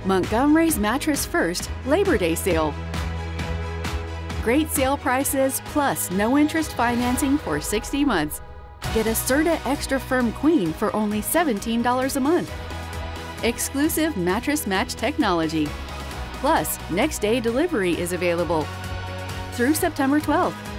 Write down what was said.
Montgomery's Mattress First Labor Day Sale. Great sale prices plus no interest financing for 60 months. Get a Serta Extra Firm Queen for only $17 a month. Exclusive mattress match technology. Plus, next day delivery is available through September 12th.